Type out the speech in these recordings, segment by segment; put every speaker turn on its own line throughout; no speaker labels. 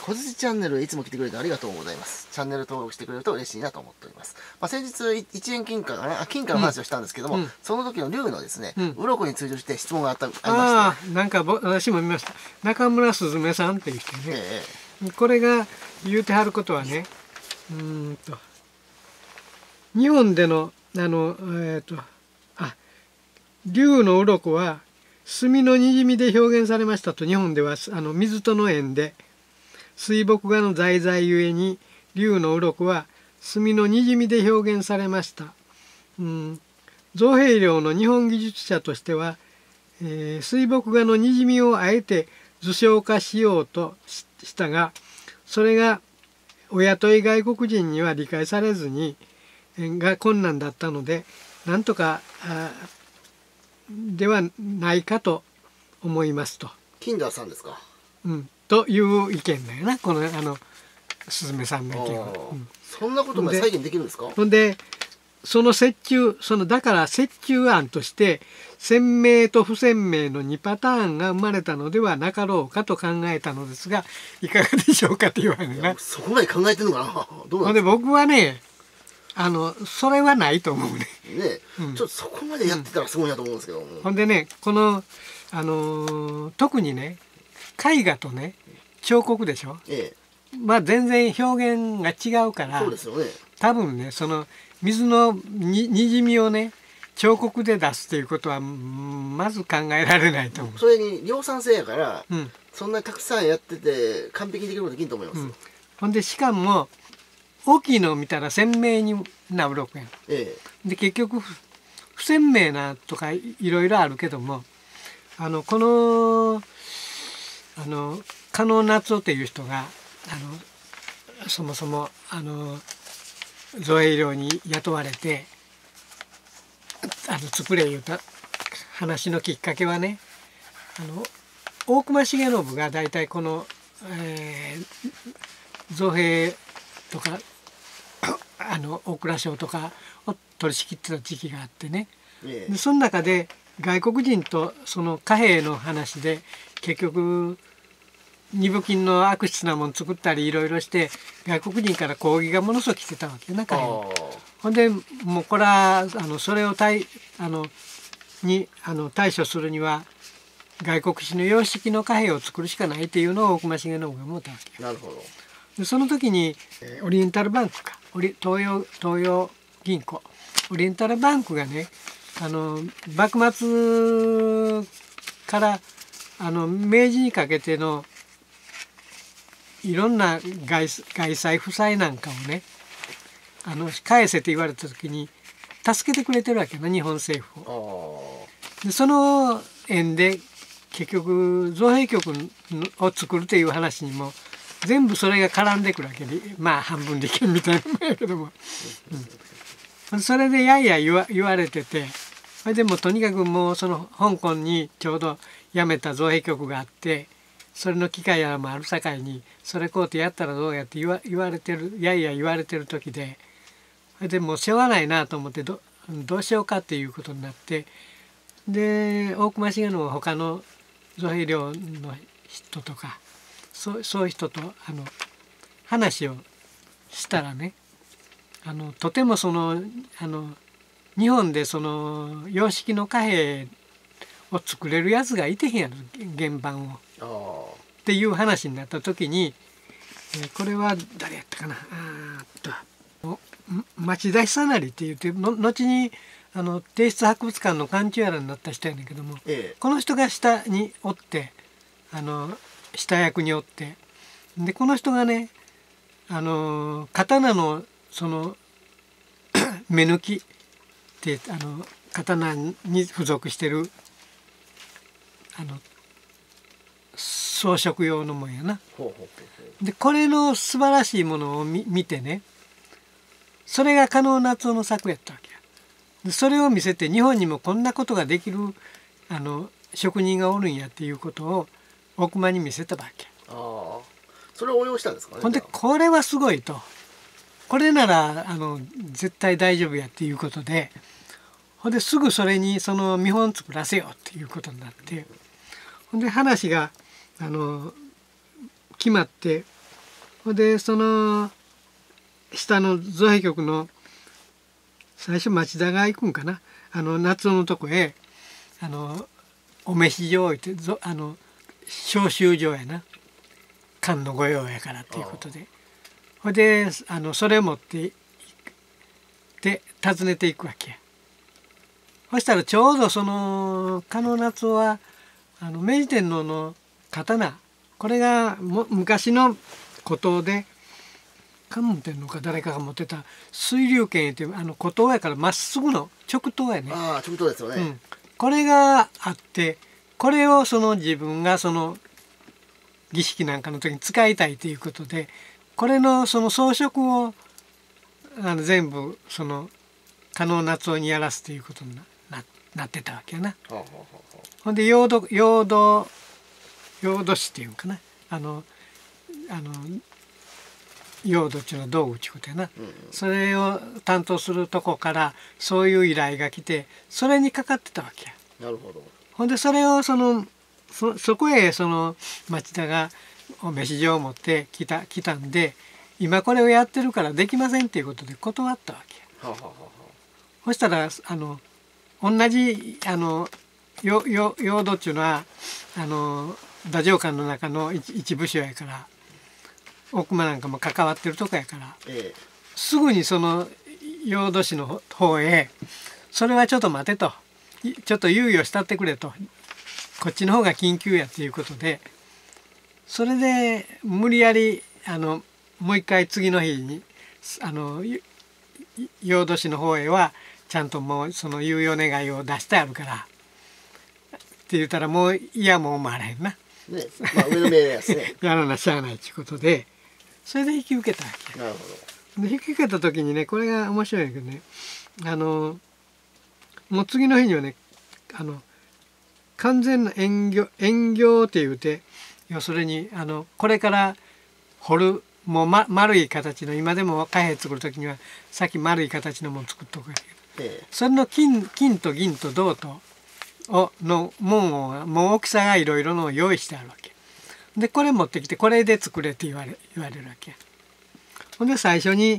小槌チャンネルいつも来てくれてありがとうございます。チャンネル登録してくれると嬉しいなと思っております。先日一円金貨かな、金貨の話をしたんですけども、その時の龍のですね、鱗に通じて質問がありまして、
なんか私も見ました。中村すずめさんっていう人ね、これが言うてはることはね、日本での龍の鱗は墨のにじみで表現されましたと。日本では水との縁で水墨画の題材ゆえに龍の鱗は墨のにじみで表現されました。造幣領の日本技術者としては、水墨画のにじみをあえて図象化しようとしたが、それがお雇い外国人には理解されずにが困難だったので、なんとかではないかと思いますと。
金田さんですか。
という意見だよな、このすずめさんの意見は。
そんなことまで再現できるんですか。
ほんでその折衷、だから折衷案として鮮明と不鮮明の2パターンが生まれたのではなかろうかと考えたのですが、いかがでしょうかと言われるな。
そこまで考えてるのかな。どうなん
で僕はね、それはないと思うね。
ちょっとそこまでやってたらすごいなと思うんですけど。
ほんでね、この特にね、絵画とね彫刻でしょ。全然表現が違うから。
そうですよね。
多分ね、その水のにじみをね彫刻で出すということはまず考えられないと思う。
それに量産性やから、そんなにたくさんやってて完璧にできることできんと思います。
ほんでしかも大きいのを見たら鮮明な鱗やん。で結局不鮮明なとかいろいろあるけども、この加納夏夫っていう人がそもそも造幣領に雇われて作れ言うた話のきっかけはね、大隈重信が大体この、造幣とか大蔵省とかを取り仕切ってた時期があってね、でその中で外国人とその貨幣の話で結局二分金の悪質なもの作ったりいろいろして外国人から抗議がものすごく来てたわけな、貨幣ほんでもうこれはそれを対処するには外国紙の様式の貨幣を作るしかないっていうのを大隈重信が思ったわけ。
なるほど。
でその時にオリエンタルバンクか東洋銀行オリエンタルバンクがね幕末から明治にかけてのいろんな外債負債なんかをね返せって言われた時に助けてくれてるわけな、日本政府を。でその縁で結局造幣局を作るという話にも全部それが絡んでくるわけで、まあ半分利権みたいなもんやけども、それでやいや言われてて、それでもとにかくもうその香港にちょうど辞めた造幣局があって、それの機会やらもあるさかいにそれこうてやったらどうやって言われてるやいや言われてる時で、それでもうしょうがないなと思ってどうしようかっていうことになって、で大隈重信は他の造幣領の人とかそういう人と話をしたらね、とてもその日本でその洋式の貨幣を作れるやつがいてへんやろ、原版を。っていう話になった時に、これは誰やったかな、町田久成って言って後に帝室博物館の館長やらになった人やねんけども、この人が下におって下役におって、でこの人がね刀のその目抜きって刀に付属してる装飾用のもんやな。でこれの素晴らしいものを見てね、それが加納夏夫の作やったわけや。でそれを見せて日本にもこんなことができる職人がおるんやっていうことを大隈に見せたわけ。
それを応用したんですかね。
ほんでこれはすごいと、これなら絶対大丈夫やっていうことで、ほんですぐそれにその見本作らせようっていうことになって、ほんで話が決まってほんでその下の造幣局の最初町田が行くんかな、夏男のとこへお召し状置いて召集状やな、官の御用やからっていうことで、ほんでそれを持って行って訪ねていくわけや。そしたらちょうどその加納夏男は明治天皇の刀、これが昔の古刀で桓武天皇か誰かが持ってた水龍剣っていう古刀やからまっすぐの直刀やね。
ああ直刀ですよね。
これがあって、これを自分が儀式なんかの時に使いたいということで、これの装飾を全部加納夏男にやらすということになってたわけやな。ほんで用土師っていうんかな、用土っていうのは道具っていうことやな、それを担当するとこからそういう依頼が来て、それにかかってたわけや。
なるほど。
ほんでそれをそこへ町田がお召し状を持って来たんで、今これをやってるからできませんっていうことで断ったわけや。そしたら同じ用土っていうのは太政官の中の一部署やから、大隈なんかも関わってるとこやから、すぐに用土師の方へ「それはちょっと待て」と「ちょっと猶予したってくれ」と「こっちの方が緊急や」っていうことで、それで無理やりもう一回次の日に用土師の方へはちゃんともうその猶予願いを出してあるからって言ったら、もう嫌も思われへんな。
ね、まあ上の命令ですね。
やらなしゃあないっていうことで、それで引き受けたわけ。
なるほど。
で引き受けた時にね、これが面白いんだけどね、もう次の日にはね、完全な縁業って言うて、要するにこれから掘るもう、丸い形の、今でも貨幣作る時にはさっき丸い形のもの作っとくわけど、それの金と銀と銅との門をもう大きさがいろいろのを用意してあるわけで、これ持ってきてこれで作れって言われるわけ。ほんで最初に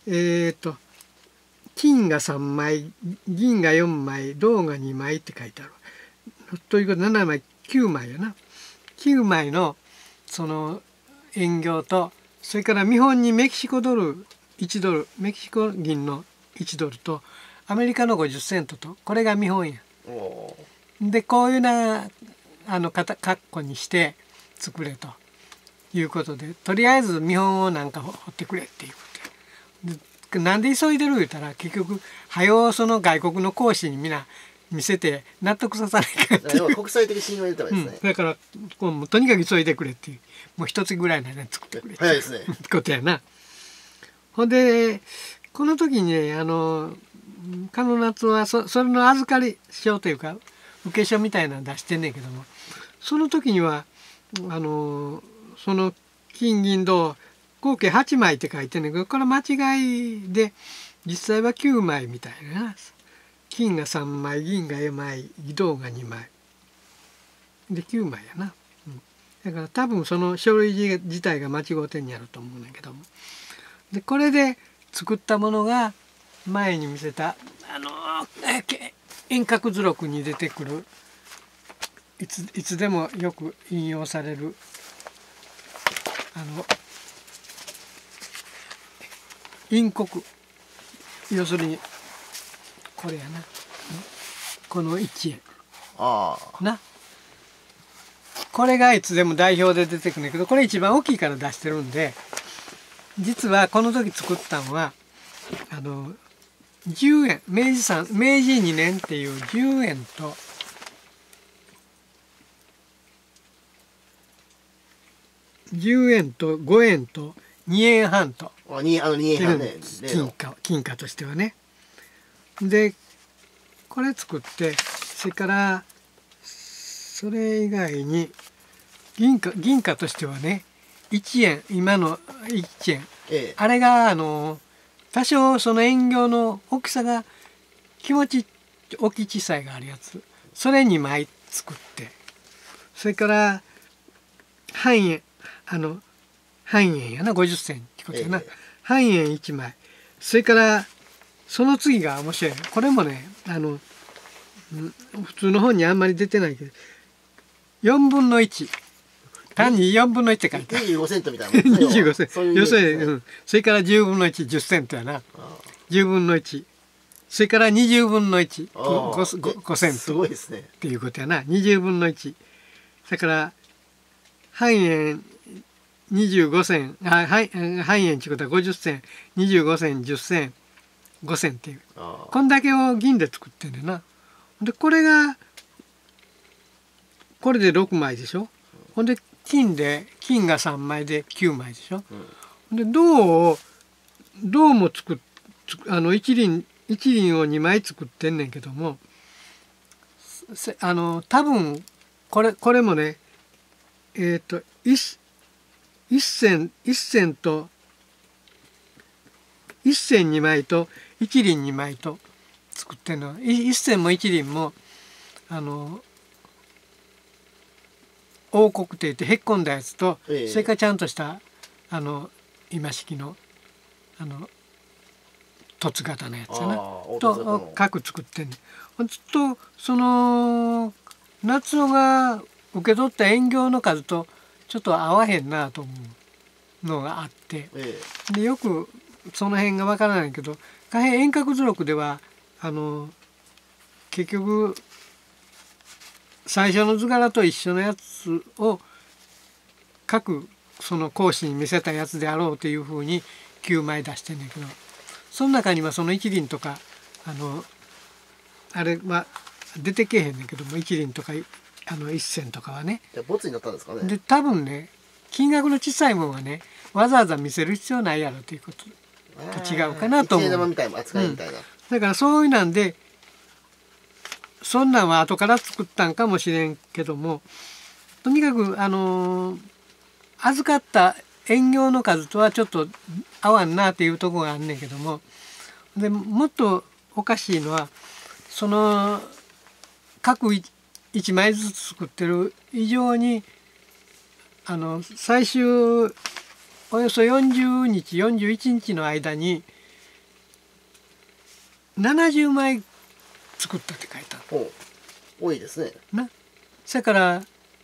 金が3枚銀が4枚銅が2枚って書いてある。ということで7枚9枚やな。9枚の円形と、それから見本にメキシコドル1ドル、メキシコ銀の1ドルとアメリカの50セントと、これが見本や。でこういうな格好にして作れということで、とりあえず見本をなんか彫ってくれっていうことで、なんで急いでる言うたら、結局早う外国の講師にみんな見せて納得させないかっていう、
国際的信用を入れたらですね、
だからもうとにかく急いでくれっていう、もう一つぐらいの間に作ってくれって
早いですね
ことやな。ほんでこの時にね、加納夏男はそれの預かり証というか受け書みたいなの出してんねんけども、その時にはその金銀銅合計8枚って書いてんねんけど、これ間違いで実際は9枚みたいな。金が3枚銀が4枚銅が2枚で9枚やな、だから多分その書類自体が間違うてんやろと思うんだけども、でこれで作ったものが前に見せた遠隔図録に出てくる、いつでもよく引用される印刻、要するにこれやな、この1円な、これがいつでも代表で出てくるんだけど、これ一番大きいから出してるんで、実はこの時作ったのは10円、明治2年っていう10円と10円と5円と2円半と、
2円半ね、
金貨としてはね。でこれ作って、それからそれ以外に銀貨としてはね、1円、今の1円、あれが多少その円形の大きさが気持ち大きい小さいがあるやつ、それ2枚作って、それから半半円やな、50銭ってことやな、半円1枚。それからその次が面白い。これもね普通の本にあんまり出てないけど、4分の1、単に4分の1って書いてある。
25セントみたいなもんですね。
25セント。要するに、それから10分の1、10セントやな。10分の1。それから20分の1、5セント。
すごいですね。
っていうことやな。20分の1。それから半円25銭、半円っていうことは50銭、25銭、10銭、5銭っていう。こんだけを銀で作ってんだよな。で、これで6枚でしょ。ほんで、金が3枚で9枚でしょ。で、銅も一輪を2枚作ってんねんけども、多分これもね、1銭2枚と一輪2枚と作ってんの。1銭も一輪も王国って言ってへっこんだやつと、それからちゃんとした今式の凸型のやつやなと各作ってんねん。ずっとその夏男が受け取った円形の数とちょっと合わへんなと思うのがあって、でよくその辺がわからないけど、貨幣遠隔図録では結局最初の図柄と一緒のやつを各その講師に見せたやつであろうというふうに9枚出してんねんけど、その中にはその一輪とかあれは出てけえへんねんけども、一輪とか一銭とかはね。
ボツになったんですかね。
で多分ね、金額の小さいものはねわざわざ見せる必要ないやろということと違うかなと思う。
一円玉みたいな扱いみたいな、
だからそういうなんで、そんなんは後から作ったんかもしれんけども、とにかく預かった円形の数とはちょっと合わんなっていうところがあんねんけども、でもっとおかしいのはその各1枚ずつ作ってる以上に最終およそ40日41日の間に70枚作ったって書いてある。
多いですね。
それから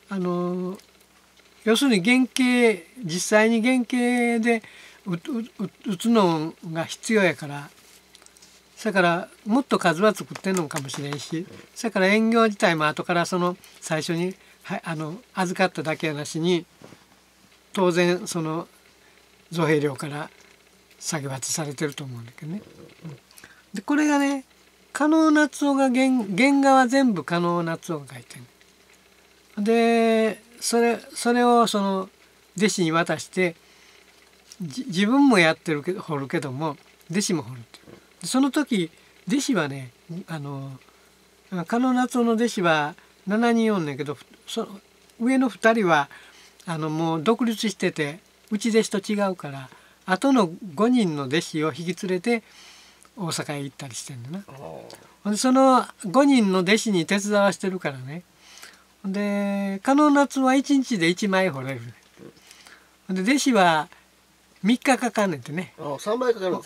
要するに実際に原型で打つのが必要やから、それからもっと数は作ってんのかもしれんし、それから円形自体も後からその最初に預かっただけやなしに当然その造幣料から下げ渡されてると思うんだけどね。でこれがね、加納夏男が原画は全部加納夏男が描いてる。でそれをその弟子に渡して自分もやってるけど彫るけども弟子も彫るっていう。その時弟子はね加納夏男の弟子は7人おんねんけど、上の2人はもう独立してて内弟子と違うから、あとの5人の弟子を引き連れて大阪へ行ったりしてんだな。その5人の弟子に手伝わしてるからね。で加納夏は1日で1枚彫れる。で弟子は3日かかんねんてね。
3倍かかる。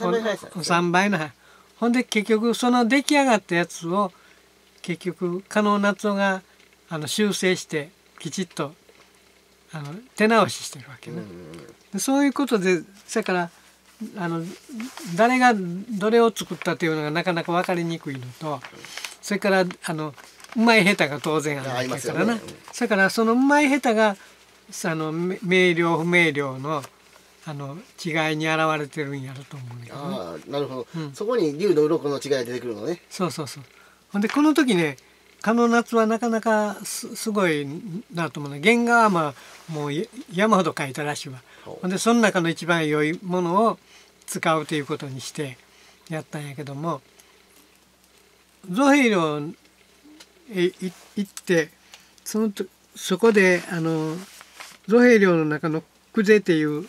3倍の。ほんで結局その出来上がったやつを結局加納夏男が修正してきちっと手直ししてるわけね。そういうことで、それから誰がどれを作ったというのがなかなか分かりにくいのと、それからうまい下手が当然あるわけからな。それからそのうまい下手が明瞭不明瞭の違いに現れてるんやろと思うんだけどね。
なるほど、そこに龍の鱗の違いが出てくるのね。
そうそうそう。ほんでこの時ね、加納夏はなかなかすごいなと思うね。原画はまあもう山ほど描いたらしいわ。ほんでその中の一番良いものを使うということにしてやったんやけども、造幣寮へ行ってそこで造幣寮の中の久世っていう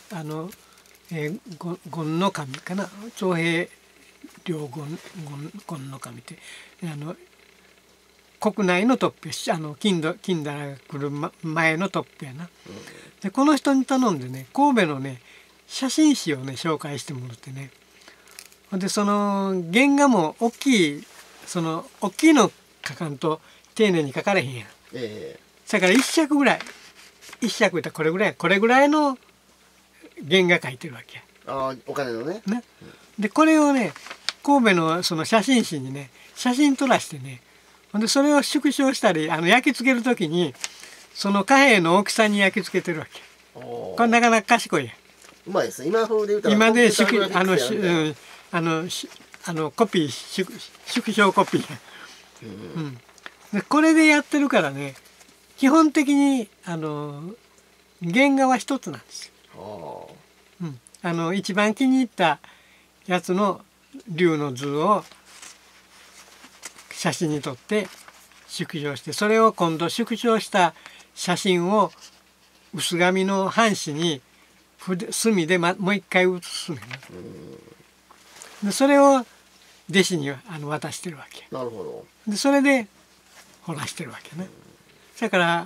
権の神かな、造幣寮権の神って国内のトップ金田が来る前のトップやな。でこの人に頼んでね神戸のね写真誌をね紹介してもらってね、でその原画も大きいの描かんと丁寧に描かれへんやん。だから1尺ぐらい1尺いったらこれぐらいの原画描いてるわけや。
お金のね。
でこれをね神戸のその写真誌にね写真撮らしてね、でそれを縮小したり焼き付ける時にその貨幣の大きさに焼き付けてるわけ。これなかなか賢いやん。
うまいですね。今風で言うたら
今でコピー縮小コピーやん。でこれでやってるからね基本的に原画は一つなんですよ。一番気に入ったやつの龍の図を写真に撮って縮小して、それを今度縮小した写真を薄紙の半紙に墨でもう一回写すねんな。でそれを弟子に渡してるわけ。
なるほど。
でそれで彫らしてるわけね。だから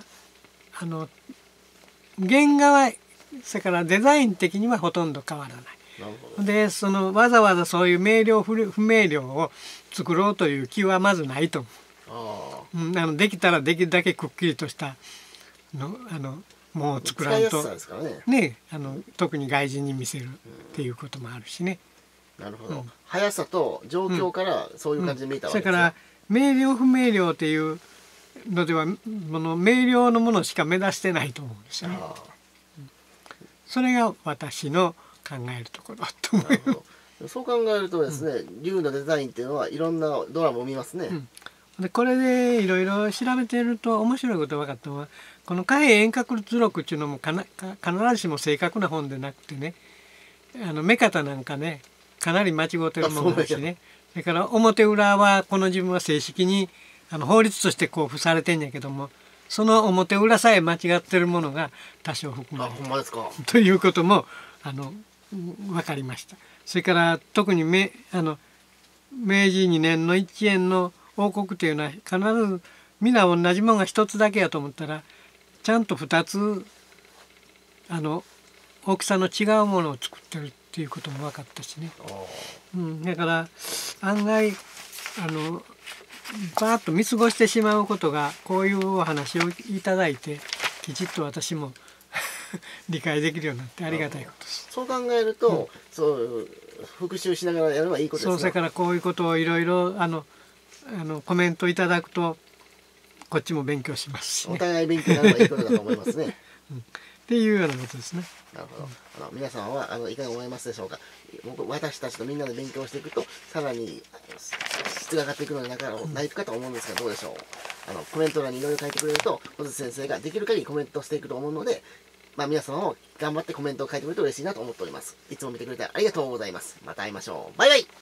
原画はそれからデザイン的にはほとんど変わらない。でわざわざそういう明瞭不明瞭を作ろうという気はまずないと思う。できたらできるだけくっきりとしたもう作らんとね、特に外人に見せるっていうこともあるしね。
なるほど。速さと状況からそういう感じで見えたわけですね。
それから明瞭不明瞭っていうのでは明瞭のものしか目指してないと思うんですよね。それが私の考えるところだと思う。
そう考えるとですね、龍のデザインっていうのはいろんなドラマを見ますね。
でこれでいろいろ調べてると面白いことが分かったのは、この貨幣遠隔図録っていうのも必ずしも正確な本でなくてね、目方なんかねかなり間違ってるものだしね。それから表裏はこの自分は正式に法律として交付されてんやけども、その表裏さえ間違ってるものが多少含まれるということも分かりました。それから特に明治2年の1円の王国というのは必ず皆同じものが一つだけやと思ったらちゃんと2つ大きさの違うものを作ってるっていうことも分かったしね。だから案外バーッと見過ごしてしまうことがこういうお話をいただいてきちっと私も理解できるようになってありがたいことです。
そう考えると、そう復習しながらやればいいことですね。
それからこういうことをいろいろコメントいただくとこっちも勉強しますし、ね、
お互い勉強になればいいことだと思いますね。
っていうようなことですね。
なるほど。皆さんはいかが思いますでしょうか。私たちとみんなで勉強していくとさらに質が上がっていくのでないかと思うんですがどうでしょう。コメント欄にいろいろ書いてくれると小筒先生ができる限りコメントしていくと思うので、皆さんも頑張ってコメントを書いてくれると嬉しいなと思っております。いつも見てくれてありがとうございます。また会いましょう。バイバイ。